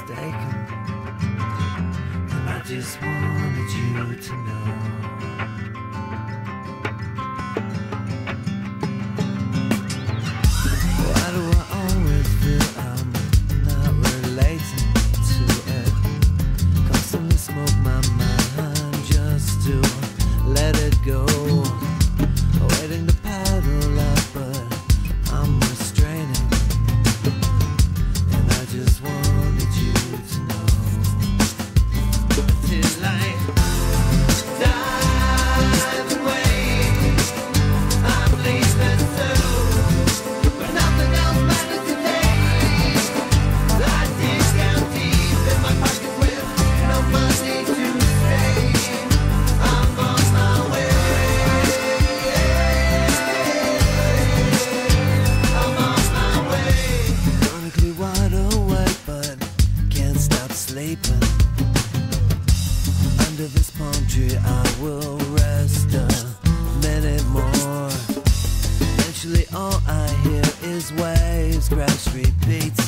mistaken, and I just wanted you to know. Why do I always feel I'm not relating to it? Constantly smoke my mind just to let it go. Waiting to paddle up, but I'm restraining, and I just wanted you to know. It's like time away. I'm leaving through, but nothing else matters today. I dig down deep in my pocket with no money to stay. I'm on my way. I'm on my way. Chronically wide awake, but can't stop sleeping. Under this palm tree I will rest a minute more. Eventually all I hear is waves crash, repeat